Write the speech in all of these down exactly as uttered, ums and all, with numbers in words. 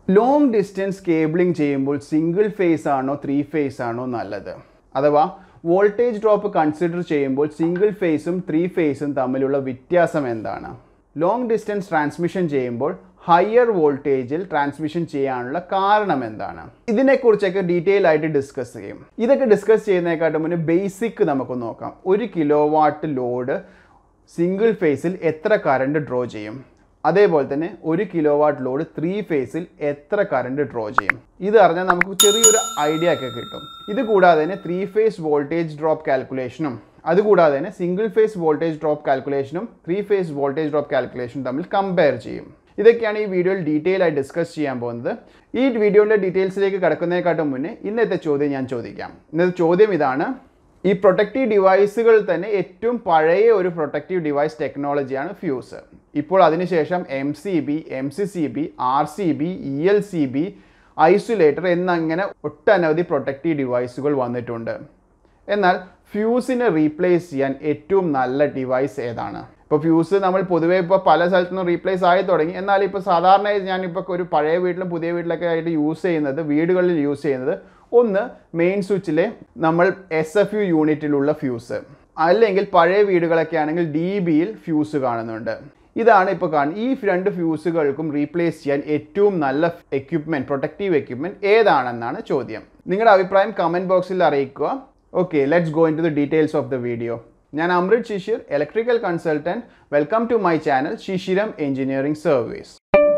Long distance cabling ചെയ്യുമ്പോൾ single phase ആണോ three phase ആണോ നല്ലത്? അഥവാ വോൾട്ടേജ് ഡ്രോപ്പ് കൺസിഡർ ചെയ്യുമ്പോൾ സിംഗിൾ ഫേസും ത്രീ ഫേസും തമ്മിലുള്ള വ്യത്യാസം എന്താണ്? ലോങ് ഡിസ്റ്റൻസ് ട്രാൻസ്മിഷൻ ചെയ്യുമ്പോൾ ഹയർ വോൾട്ടേജിൽ ട്രാൻസ്മിഷൻ ചെയ്യാനുള്ള കാരണം എന്താണ്? ഇതിനെക്കുറിച്ചൊക്കെ ഡീറ്റെയിൽ ആയിട്ട് ഡിസ്കസ് ചെയ്യും. ഇതൊക്കെ ഡിസ്കസ് ചെയ്യുന്നതിനെക്കാട്ടും മുന്നേ ബേസിക് നമുക്ക് നോക്കാം. ഒരു കിലോ വാട്ട് ലോഡ് സിംഗിൾ ഫേസിൽ എത്ര കറണ്ട് ഡ്രോ ചെയ്യും? അതേപോലെ തന്നെ ഒരു കിലോ വാട്ട് ലോഡ് ത്രീ ഫേസിൽ എത്ര കറണ്ട് ഡ്രോ ചെയ്യും? ഇത് അറിഞ്ഞാൽ നമുക്ക് ചെറിയൊരു ഐഡിയ ഒക്കെ കിട്ടും. ഇത് കൂടാതെ തന്നെ ത്രീ ഫേസ് വോൾട്ടേജ് ഡ്രോപ്പ് കാൽക്കുലേഷനും അതുകൂടാതെ തന്നെ സിംഗിൾ ഫേസ് വോൾട്ടേജ് ഡ്രോപ്പ് കാൽക്കുലേഷനും ത്രീ ഫേസ് വോൾട്ടേജ് ഡ്രോപ്പ് കാൽക്കുലേഷനും തമ്മിൽ കമ്പയർ ചെയ്യും. ഇതൊക്കെയാണ് ഈ വീഡിയോയിൽ ഡീറ്റെയിൽ ആയി ഡിസ്കസ് ചെയ്യാൻ പോകുന്നത്. ഈ വീഡിയോയുടെ ഡീറ്റെയിൽസിലേക്ക് കടക്കുന്നതിനെക്കാട്ടും മുന്നേ ഇന്നത്തെ ചോദ്യം ഞാൻ ചോദിക്കാം. ഇന്നത്തെ ചോദ്യം ഇതാണ്: ഈ പ്രൊട്ടക്റ്റീവ് ഡിവൈസുകൾ തന്നെ ഏറ്റവും പഴയ ഒരു പ്രൊട്ടക്റ്റീവ് ഡിവൈസ് ടെക്നോളജിയാണ് ഫ്യൂസ്. ഇപ്പോൾ അതിനുശേഷം M C B, M C C B, R C B, E L C B, isolator എന്നങ്ങനെ ഒട്ടനവധി പ്രൊട്ടക്റ്റീവ് ഡിവൈസുകൾ വന്നിട്ടുണ്ട്. എന്നാൽ ഫ്യൂസിനെ റീപ്ലേസ് ചെയ്യാൻ ഏറ്റവും നല്ല ഡിവൈസ് ഏതാണ്? ഇപ്പോൾ ഫ്യൂസ് നമ്മൾ പൊതുവേ ഇപ്പോൾ പല സ്ഥലത്തു നിന്നും റീപ്ലേസ് ആയി തുടങ്ങി. എന്നാൽ ഇപ്പോൾ സാധാരണ ഞാനിപ്പോൾ ഒരു പഴയ വീട്ടിലും പുതിയ വീട്ടിലൊക്കെ ആയിട്ട് യൂസ് ചെയ്യുന്നത്, വീടുകളിൽ യൂസ് ചെയ്യുന്നത് ഒന്ന് മെയിൻ സ്വിച്ചിലെ നമ്മൾ എസ് എഫ് യു യൂണിറ്റിലുള്ള ഫ്യൂസ്, അല്ലെങ്കിൽ പഴയ വീടുകളൊക്കെ ആണെങ്കിൽ ഡി ബിയിൽ ഫ്യൂസ് കാണുന്നുണ്ട്. ഇതാണ് ഇപ്പോൾ കാണുന്നത്. ഈ രണ്ട് ഫ്യൂസുകൾക്കും റീപ്ലേസ് ചെയ്യാൻ ഏറ്റവും നല്ല എക്യുപ്മെൻറ്റ്, പ്രൊട്ടക്റ്റീവ് എക്യുപ്മെൻറ്റ് ഏതാണെന്നാണ് ചോദ്യം. നിങ്ങളുടെ അഭിപ്രായം കമൻറ്റ് ബോക്സിൽ അറിയിക്കുക. Okay, let's go into the details of the video. ഞാൻ Amrit Shishir, electrical consultant. Welcome to my channel Shishiram engineering service.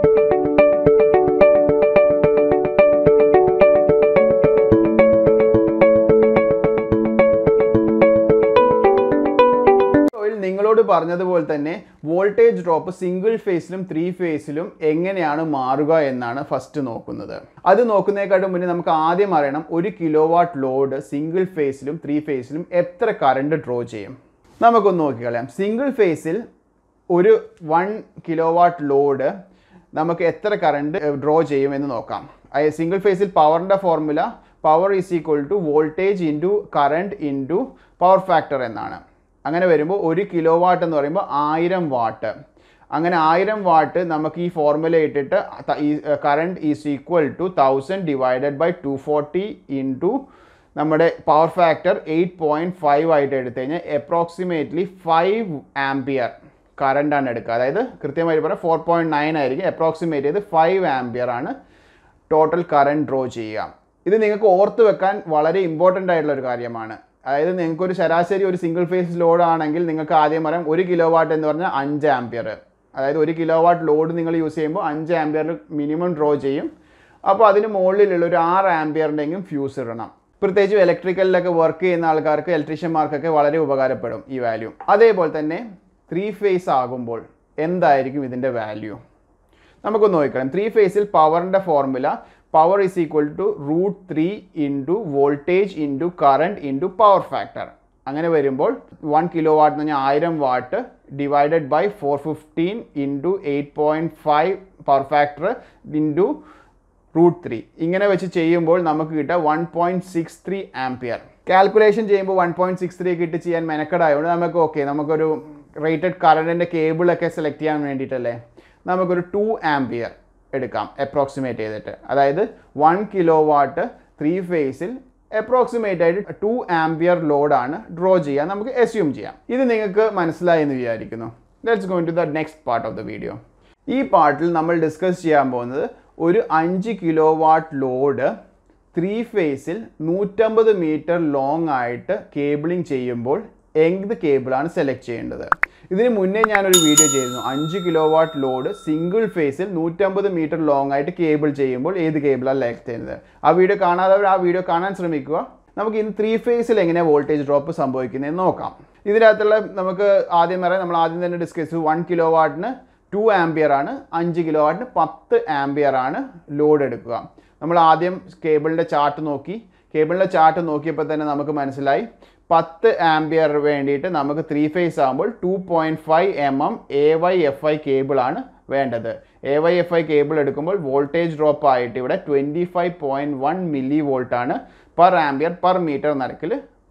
നിങ്ങളോട് പറഞ്ഞതുപോലെ തന്നെ വോൾട്ടേജ് ഡ്രോപ്പ് സിംഗിൾ ഫേസിലും ത്രീ ഫേസിലും എങ്ങനെയാണ് മാറുക എന്നാണ് ഫസ്റ്റ് നോക്കുന്നത്. അത് നോക്കുന്നതിനെക്കാട്ടും മുന്നേ നമുക്ക് ആദ്യം അറിയണം ഒരു കിലോ വാട്ട് ലോഡ് സിംഗിൾ ഫേസിലും ത്രീ ഫേസിലും എത്ര കറണ്ട് ഡ്രോ ചെയ്യും. നമുക്കൊന്ന് നോക്കിക്കളയാം. സിംഗിൾ ഫേസിൽ ഒരു വൺ കിലോ വാട്ട് ലോഡ് നമുക്ക് എത്ര കറണ്ട് ഡ്രോ ചെയ്യും എന്ന് നോക്കാം. സിംഗിൾ ഫേസിൽ പവറിൻ്റെ formula power is equal to voltage into current into power factor എന്നാണ്. അങ്ങനെ വരുമ്പോൾ ഒരു കിലോ വാട്ട് എന്ന് പറയുമ്പോൾ ആയിരം വാട്ട്. അങ്ങനെ ആയിരം വാട്ട് നമുക്ക് ഈ ഫോർമുല ഇട്ടിട്ട് ഈ current is equal to thousand divided by two forty into നമ്മുടെ power factor eight point five ആയിട്ട് എടുത്തു കഴിഞ്ഞാൽ അപ്രോക്സിമേറ്റ്ലി ഫൈവ് ആംപിയർ കറണ്ടാണ് എടുക്കുക. അതായത് കൃത്യമായിട്ട് പറഞ്ഞാൽ ഫോർ പോയിൻറ്റ് നയൻ ആയിരിക്കും. അപ്രോക്സിമേറ്റ് ചെയ്ത് ഫൈവ് ആംപിയർ ആണ് ടോട്ടൽ കറണ്ട് ഡ്രോ ചെയ്യുക. ഇത് നിങ്ങൾക്ക് ഓർത്ത് വെക്കാൻ വളരെ ഇമ്പോർട്ടൻ്റ് ആയിട്ടുള്ള ഒരു കാര്യമാണ്. അതായത് നിങ്ങൾക്കൊരു ശരാശരി ഒരു സിംഗിൾ ഫേസ് ലോഡ് ആണെങ്കിൽ നിങ്ങൾക്ക് ആദ്യം പറയാം ഒരു കിലോ വാട്ട് എന്ന് പറഞ്ഞാൽ അഞ്ച് ആംപിയർ. അതായത് ഒരു കിലോ വാട്ട് ലോഡ് നിങ്ങൾ യൂസ് ചെയ്യുമ്പോൾ അഞ്ച് ആംപിയറിൽ മിനിമം ഡ്രോ ചെയ്യും. അപ്പോൾ അതിന് മുകളിലുള്ള ഒരു ആറ് ആംപിയറിൻ്റെയും ഫ്യൂസ് ഇടണം. പ്രത്യേകിച്ച് ഇലക്ട്രിക്കലിലൊക്കെ വർക്ക് ചെയ്യുന്ന ആൾക്കാർക്ക്, ഇലക്ട്രീഷ്യന്മാർക്കൊക്കെ വളരെ ഉപകാരപ്പെടും ഈ വാല്യൂ. അതേപോലെ തന്നെ ത്രീ ഫേസ് ആകുമ്പോൾ എന്തായിരിക്കും ഇതിൻ്റെ വാല്യൂ നമുക്കൊന്ന് നോക്കണം. ത്രീ ഫേസിൽ പവറിൻ്റെ formula power is equal to root three into voltage into current into power factor. അങ്ങനെ വരുമ്പോൾ വൺ കിലോ വാട്ട് എന്ന് പറഞ്ഞാൽ ആയിരം watt divided by four fifteen into eight point five power factor into root three. ഇങ്ങനെ വെച്ച് ചെയ്യുമ്പോൾ നമുക്ക് കിട്ടുക one point six three ampere. Calculation ചെയ്യുമ്പോൾ വൺ പോയിൻറ്റ് സിക്സ് ത്രീ കിട്ടി ചെയ്യാൻ മെനക്കെടായതുകൊണ്ട് നമുക്ക് ഓക്കെ നമുക്കൊരു റേറ്റഡ് കറണ്ടിൻ്റെ കേബിളൊക്കെ സെലക്ട് ചെയ്യാൻ വേണ്ടിയിട്ടല്ലേ നമുക്കൊരു ടു ആംപിയർ എടുക്കാം അപ്രോക്സിമേറ്റ് ചെയ്തിട്ട്. അതായത് വൺ കിലോ വാട്ട് ത്രീ ഫേസിൽ അപ്രോക്സിമേറ്റ് ആയിട്ട് ടു ആംപിയർ ലോഡാണ് ഡ്രോ ചെയ്യാൻ നമുക്ക് അസ്യൂം ചെയ്യാം. ഇത് നിങ്ങൾക്ക് മനസ്സിലായി എന്ന് വിചാരിക്കുന്നു. Let's go into the next part of the video. ഈ പാർട്ടിൽ നമ്മൾ ഡിസ്കസ് ചെയ്യാൻ പോകുന്നത് ഒരു അഞ്ച് കിലോ വാട്ട് ലോഡ് ത്രീ ഫേസിൽ നൂറ്റമ്പത് മീറ്റർ ലോങ് ആയിട്ട് കേബിളിംഗ് ചെയ്യുമ്പോൾ എന്ത് കേബിളാണ് സെലക്ട് ചെയ്യേണ്ടത്. ഇതിന് മുന്നേ ഞാനൊരു വീഡിയോ ചെയ്തിരുന്നു. അഞ്ച് കിലോ വാട്ട് ലോഡ് സിംഗിൾ ഫേസിൽ നൂറ്റമ്പത് മീറ്റർ ലോങ് ആയിട്ട് കേബിൾ ചെയ്യുമ്പോൾ ഏത് കേബിളാണ് സെലക്ട് ചെയ്യുന്നത്. ആ വീഡിയോ കാണാത്തവർ ആ വീഡിയോ കാണാൻ ശ്രമിക്കുക. നമുക്ക് ഇന്ന് ത്രീ ഫേസിൽ എങ്ങനെ വോൾട്ടേജ് ഡ്രോപ്പ് സംഭവിക്കുന്നതെന്ന് നോക്കാം. ഇതിനകത്തുള്ള നമുക്ക് ആദ്യം പറയാം, നമ്മൾ ആദ്യം തന്നെ ഡിസ്കസ് ചെയ്തു വൺ കിലോ വാട്ടിന് ടു ആംപിയർ ആണ്, അഞ്ച് കിലോ വാട്ടിന് പത്ത് ആംപിയർ ആണ് ലോഡ് എടുക്കുക. നമ്മൾ ആദ്യം കേബിളിൻ്റെ ചാർട്ട് നോക്കി. കേബിളിൻ്റെ ചാർട്ട് നോക്കിയപ്പോൾ തന്നെ നമുക്ക് മനസ്സിലായി പത്ത് ആംപിയർ വേണ്ടിയിട്ട് നമുക്ക് ത്രീ ഫേസ് ആകുമ്പോൾ two point five M M A Y F I കേബിളാണ് വേണ്ടത്. A Y F I cable എടുക്കുമ്പോൾ വോൾട്ടേജ് ഡ്രോപ്പ് ആയിട്ട് ഇവിടെ twenty five point one milli വോൾട്ടാണ് പെർ ആംപിയർ പെർ മീറ്റർ നിരക്കിൽ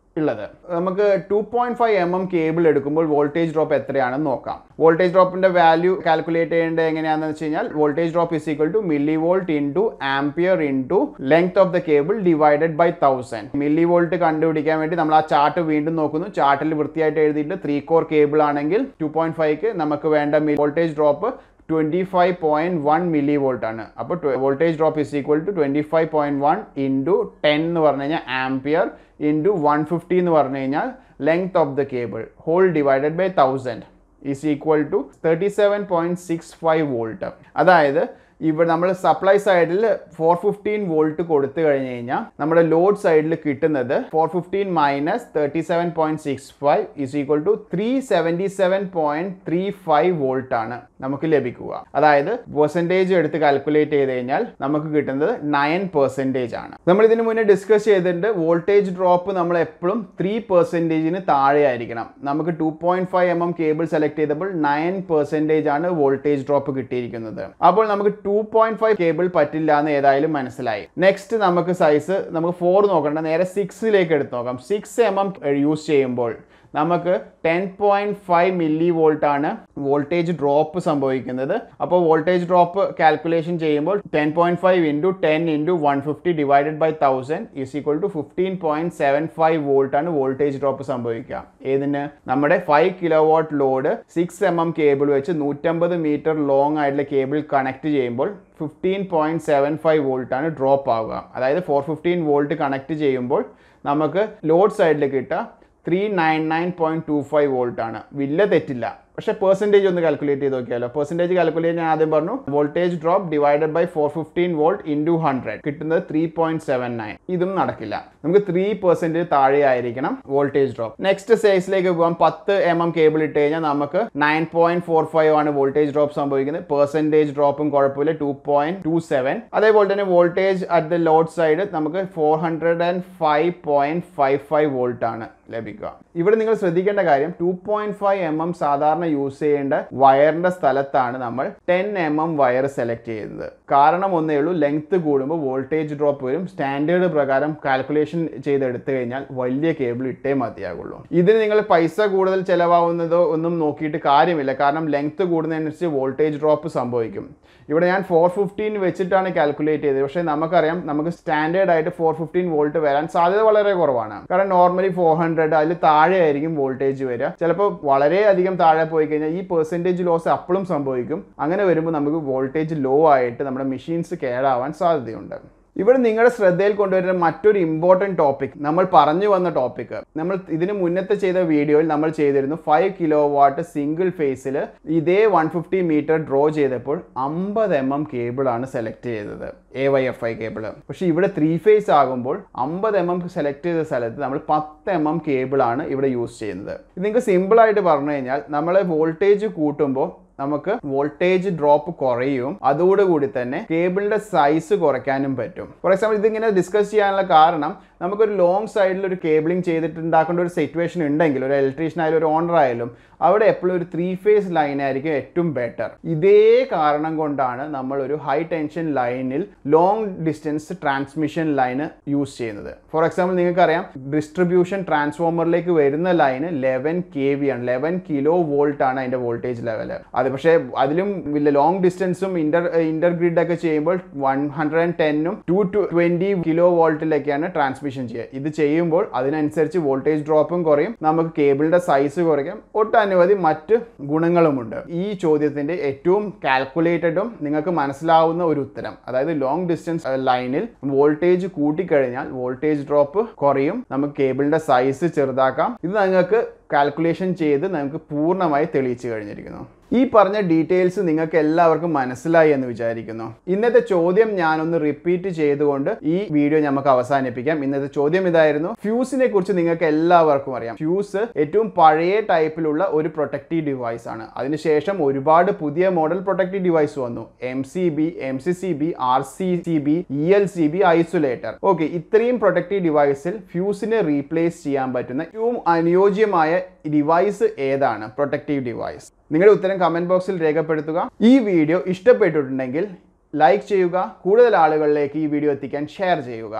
ഉള്ളത്. നമുക്ക് two point five M M cable എടുക്കുമ്പോൾ വോൾട്ടേജ് ഡ്രോപ്പ് എത്രയാണെന്ന് നോക്കാം. വോൾട്ടേജ് ഡ്രോപ്പിന്റെ വാല്യൂ കാൽക്കുലേറ്റ് ചെയ്യേണ്ടത് എങ്ങനെയാണെന്ന് വെച്ച് കഴിഞ്ഞാൽ voltage drop is equal to millivolt into ampere into length of the cable divided by thousand. Millivolt കണ്ടുപിടിക്കാൻ വേണ്ടി നമ്മൾ ആ ചാർട്ട് വീണ്ടും നോക്കുന്നു. ചാർട്ടിൽ വൃത്തിയായിട്ട് എഴുതിയിട്ട് ത്രീ കോർ കേബിൾ ആണെങ്കിൽ ടു പോയിന്റ് ഫൈവ്ക്ക് നമുക്ക് വേണ്ട voltage drop twenty-five point one millivolt ആണ്. അപ്പോൾ voltage drop is equal to twenty five point one into ten എന്ന് പറഞ്ഞു കഴിഞ്ഞാൽ ആംപിയർ ഇൻറ്റു വൺ ഫിഫ്റ്റി എന്ന് പറഞ്ഞു കഴിഞ്ഞാൽ length of the cable whole divided by thousand is equal to thirty seven point six five volt. അതായത് ഇവിടെ നമ്മൾ supply സൈഡിൽ ഫോർ ഫിഫ്റ്റീൻ വോൾട്ട് കൊടുത്തു കഴിഞ്ഞ് കഴിഞ്ഞാൽ നമ്മുടെ ലോഡ് സൈഡിൽ കിട്ടുന്നത് four fifteen minus thirty seven point six five is equal to three seventy seven point three five volt ആണ് നമുക്ക് ലഭിക്കുക. അതായത് പെർസെൻറ്റേജ് എടുത്ത് കാൽക്കുലേറ്റ് ചെയ്ത് കഴിഞ്ഞാൽ നമുക്ക് കിട്ടുന്നത് നയൻ പെർസെൻറ്റേജ് ആണ്. നമ്മൾ ഇതിന് മുന്നേ ഡിസ്കസ് ചെയ്തിട്ടുണ്ട് വോൾട്ടേജ് ഡ്രോപ്പ് നമ്മൾ എപ്പോഴും ത്രീ പെർസെൻറ്റേജിന് താഴെ ആയിരിക്കണം. നമുക്ക് two point five M M cable select ചെയ്തപ്പോൾ നയൻ പെർസെൻറ്റേജ് ആണ് വോൾട്ടേജ് ഡ്രോപ്പ് കിട്ടിയിരിക്കുന്നത്. അപ്പോൾ നമുക്ക് ടു പോയിന്റ് ഫൈവ് കേബിൾ പറ്റില്ല എന്ന് ഏതായാലും മനസ്സിലായി. നെക്സ്റ്റ് നമുക്ക് സൈസ് നമുക്ക് ഫോർ നോക്കണ്ട, നേരെ സിക്സിലേക്ക് എടുത്ത് നോക്കാം. സിക്സ് എം എം യൂസ് ചെയ്യുമ്പോൾ നമുക്ക് ten point five millivolt ആണ് വോൾട്ടേജ് ഡ്രോപ്പ് സംഭവിക്കുന്നത്. അപ്പോൾ വോൾട്ടേജ് ഡ്രോപ്പ് കാൽക്കുലേഷൻ ചെയ്യുമ്പോൾ ten point five into ten into one fifty divided by thousand is equal to fifteen point seven five volt ആണ് voltage drop സംഭവിക്കുക. ഏതിന്? നമ്മുടെ five kilowatt load six M M cable വെച്ച് നൂറ്റമ്പത് metre long ആയിട്ടുള്ള cable connect ചെയ്യുമ്പോൾ fifteen point seven five volt ആണ് drop ആവുക. അതായത് ഫോർ ഫിഫ്റ്റീൻ വോൾട്ട് കണക്ട് ചെയ്യുമ്പോൾ നമുക്ക് ലോഡ് സൈഡിൽ കിട്ടുക three nine nine point two five volt ആണ്. വലിയ തെറ്റില്ല. പക്ഷേ പെർസെൻറ്റേജ് ഒന്ന് കാൽക്കുലേറ്റ് ചെയ്ത് നോക്കിയാലോ. പെർസെൻറ്റേജ് കാൽക്കുലേറ്റ് ഞാൻ ആദ്യം പറഞ്ഞു voltage drop divided by four fifteen volt into hundred കിട്ടുന്നത് ത്രീ പോയിന്റ് സെവൻ നയൻ. ഇതും നടക്കില്ല. നമുക്ക് ത്രീ പെർസെൻറ്റേജ് താഴെ ആയിരിക്കണം വോൾട്ടേജ് ഡ്രോപ്പ്. നെക്സ്റ്റ് സൈസിലേക്ക് പോകാം. പത്ത് എം എം കേബിൾ ഇട്ട് കഴിഞ്ഞാൽ നമുക്ക് നയൻ പോയിന്റ് ഫോർ ഫൈവ് ആണ് വോൾട്ടേജ് ഡ്രോപ്പ് സംഭവിക്കുന്നത്. പെർസെൻറ്റേജ് ഡ്രോപ്പും കുഴപ്പമില്ല, ടു പോയിന്റ് ടു സെവൻ. അതേപോലെ തന്നെ voltage at the load side നമുക്ക് four hundred and five point five five volt ആണ് ലഭിക്കുക. ഇവിടെ നിങ്ങൾ ശ്രദ്ധിക്കേണ്ട കാര്യം two point five M M സാധാരണ യൂസ് ചെയ്യേണ്ട വയറിന്റെ സ്ഥലത്താണ് നമ്മൾ ten M M wire select ചെയ്യുന്നത്. കാരണം ഒന്നേ ഉള്ളൂ, ലെങ്ത് കൂടുമ്പോൾ വോൾട്ടേജ് ഡ്രോപ്പ് വരും. സ്റ്റാൻഡേർഡ് പ്രകാരം കാൽക്കുലേഷൻ ചെയ്തെടുത്തു കഴിഞ്ഞാൽ വലിയ കേബിൾ ഇട്ടേ മതിയാകുള്ളൂ. ഇതിന് നിങ്ങൾ പൈസ കൂടുതൽ ചിലവാകുന്നതോ ഒന്നും നോക്കിയിട്ട് കാര്യമില്ല. കാരണം ലെങ്ത് കൂടുന്നതനുസരിച്ച് വോൾട്ടേജ് ഡ്രോപ്പ് സംഭവിക്കും. ഇവിടെ ഞാൻ ഫോർ ഫിഫ്റ്റീൻ വെച്ചിട്ടാണ് കാൽക്കുലേറ്റ് ചെയ്തത്. പക്ഷേ നമുക്കറിയാം നമുക്ക് സ്റ്റാൻഡേർഡ് ആയിട്ട് ഫോർ ഫിഫ്റ്റീൻ വോൾട്ട് വരാൻ സാധ്യത വളരെ കുറവാണ്. കാരണം നോർമലി ഫോർ ഹൺഡ്രഡ് അതിൽ താഴെ ആയിരിക്കും വോൾട്ടേജ് വരിക. ചിലപ്പോൾ വളരെ അധികം താഴെ പോയി കഴിഞ്ഞാൽ ഈ പെർസെൻറ്റേജ് ലോസ് അപ്പോഴും സംഭവിക്കും. അങ്ങനെ വരുമ്പോൾ നമുക്ക് വോൾട്ടേജ് ലോ ആയിട്ട് നമ്മുടെ മെഷീൻസ് കേടാവാൻ സാധ്യതയുണ്ട്. ഇവിടെ നിങ്ങളുടെ ശ്രദ്ധയിൽ കൊണ്ടുവരുന്ന മറ്റൊരു ഇമ്പോർട്ടൻറ്റ് ടോപ്പിക്, നമ്മൾ പറഞ്ഞു വന്ന ടോപ്പിക്, നമ്മൾ ഇതിന് മുന്നത്തെ ചെയ്ത വീഡിയോയിൽ നമ്മൾ ചെയ്തിരുന്നു ഫൈവ് കിലോ വാട്ട് സിംഗിൾ ഫേസിൽ ഇതേ വൺ ഫിഫ്റ്റി മീറ്റർ ഡ്രോ ചെയ്തപ്പോൾ അമ്പത് എം എം കേബിളാണ് സെലക്ട് ചെയ്തത്, A Y F I cable. പക്ഷെ ഇവിടെ ത്രീ ഫേസ് ആകുമ്പോൾ അമ്പത് എം എം സെലക്ട് ചെയ്ത സ്ഥലത്ത് നമ്മൾ പത്ത് എം എം കേബിളാണ് ഇവിടെ യൂസ് ചെയ്യുന്നത്. ഇത് നിങ്ങൾക്ക് സിമ്പിളായിട്ട് പറഞ്ഞു കഴിഞ്ഞാൽ നമ്മൾ വോൾട്ടേജ് കൂട്ടുമ്പോൾ നമുക്ക് വോൾട്ടേജ് ഡ്രോപ്പ് കുറയും. അതോടുകൂടി തന്നെ കേബിളിന്റെ സൈസ് കുറയ്ക്കാനും പറ്റും. ഫോർ എക്സാമ്പിൾ ഇതിങ്ങനെ ഡിസ്കസ് ചെയ്യാനുള്ള കാരണം നമുക്കൊരു ലോങ് സൈഡിൽ ഒരു കേബിളിംഗ് ചെയ്തിട്ട് ഉണ്ടാക്കേണ്ട ഒരു സിറ്റുവേഷൻ ഉണ്ടെങ്കിൽ, ഒരു ഇലക്ട്രീഷ്യൻ ആയാലും ഒരു ഓണർ ആയാലും, അവിടെ എപ്പോഴും ഒരു ത്രീ ഫേസ് ലൈൻ ആയിരിക്കും ഏറ്റവും ബെറ്റർ. ഇതേ കാരണം കൊണ്ടാണ് നമ്മൾ ഒരു ഹൈ ടെൻഷൻ ലൈനിൽ long distance transmission line use ചെയ്യുന്നത്. ഫോർ എക്സാമ്പിൾ നിങ്ങൾക്കറിയാം ഡിസ്ട്രിബ്യൂഷൻ ട്രാൻസ്ഫോമറിലേക്ക് വരുന്ന ലൈന് ലെവൻ കെ വി ആണ്, ലെവൻ കിലോ വോൾട്ട് ആണ് അതിന്റെ വോൾട്ടേജ് ലെവൽ. അത് പക്ഷേ അതിലും വലിയ ലോങ് ഡിസ്റ്റൻസും ഇന്റർ ഇന്റർ ഗ്രിഡ് ഒക്കെ ചെയ്യുമ്പോൾ വൺ ഹൺഡ്രഡ് ആൻഡ് ടെന്നും ടു ടു ട്വന്റി കിലോ വോൾട്ടിലേക്കാണ് ട്രാൻസ്മിഷൻ ചെയ്യുക. ഇത് ചെയ്യുമ്പോൾ അതിനനുസരിച്ച് വോൾട്ടേജ് ഡ്രോപ്പും കുറയും, നമുക്ക് കേബിളിന്റെ സൈസ് കുറയ്ക്കാം, ഒട്ടനവധി മറ്റ് ഗുണങ്ങളുമുണ്ട്. ഈ ചോദ്യത്തിന്റെ ഏറ്റവും കാൽക്കുലേറ്റഡും നിങ്ങൾക്ക് മനസ്സിലാവുന്ന ഒരു ഉത്തരം, അതായത് ലോങ് ഡിസ്റ്റൻസ് ലൈനിൽ വോൾട്ടേജ് കൂട്ടിക്കഴിഞ്ഞാൽ വോൾട്ടേജ് ഡ്രോപ്പ് കുറയും, നമുക്ക് കേബിളിന്റെ സൈസ് ചെറുതാക്കാം. ഇത് നിങ്ങൾക്ക് കാൽക്കുലേഷൻ ചെയ്ത് നമുക്ക് പൂർണ്ണമായി തെളിയിച്ചു കഴിഞ്ഞിരിക്കുന്നു. ഈ പറഞ്ഞ ഡീറ്റെയിൽസ് നിങ്ങൾക്ക് എല്ലാവർക്കും മനസ്സിലായി എന്ന് വിചാരിക്കുന്നു. ഇന്നത്തെ ചോദ്യം ഞാനൊന്ന് റിപ്പീറ്റ് ചെയ്തുകൊണ്ട് ഈ വീഡിയോ നമുക്ക് അവസാനിപ്പിക്കാം. ഇന്നത്തെ ചോദ്യം ഇതായിരുന്നു. ഫ്യൂസിനെ കുറിച്ച് നിങ്ങൾക്ക് എല്ലാവർക്കും അറിയാം. ഫ്യൂസ് ഏറ്റവും പഴയ ടൈപ്പിലുള്ള ഒരു പ്രൊട്ടക്റ്റീവ് ഡിവൈസ് ആണ്. അതിനുശേഷം ഒരുപാട് പുതിയ മോഡൽ പ്രൊട്ടക്റ്റീവ് ഡിവൈസ് വന്നു. M C B, M C C B, R C C B, E L C B, isolator. Okay, ഇത്രയും പ്രൊട്ടക്റ്റീവ് ഡിവൈസിൽ ഫ്യൂസിനെ റീപ്ലേസ് ചെയ്യാൻ പറ്റുന്ന ഏറ്റവും അനുയോജ്യമായ ഡിവൈസ് ഏതാണ്? Protective device. നിങ്ങളുടെ ഉത്തരം കമന്റ് ബോക്സിൽ രേഖപ്പെടുത്തുക. ഈ വീഡിയോ ഇഷ്ടപ്പെട്ടിട്ടുണ്ടെങ്കിൽ ലൈക്ക് ചെയ്യുക, കൂടുതൽ ആളുകളിലേക്ക് ഈ വീഡിയോ എത്തിക്കാൻ ഷെയർ ചെയ്യുക.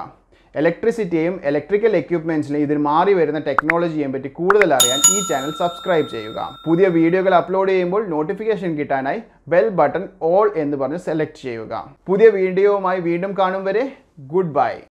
ഇലക്ട്രിസിറ്റിയെയും ഇലക്ട്രിക്കൽ എക്യുപ്മെൻറ്റ്സിലെയും ഇതിൽ മാറി വരുന്ന ടെക്നോളജിയെ പറ്റി കൂടുതൽ അറിയാൻ ഈ ചാനൽ സബ്സ്ക്രൈബ് ചെയ്യുക. പുതിയ വീഡിയോകൾ അപ്ലോഡ് ചെയ്യുമ്പോൾ നോട്ടിഫിക്കേഷൻ കിട്ടാനായി ബെൽ ബട്ടൺ ഓൾ എന്ന് പറഞ്ഞ് സെലക്ട് ചെയ്യുക. പുതിയ വീഡിയോവുമായി വീണ്ടും കാണും വരെ ഗുഡ് ബൈ.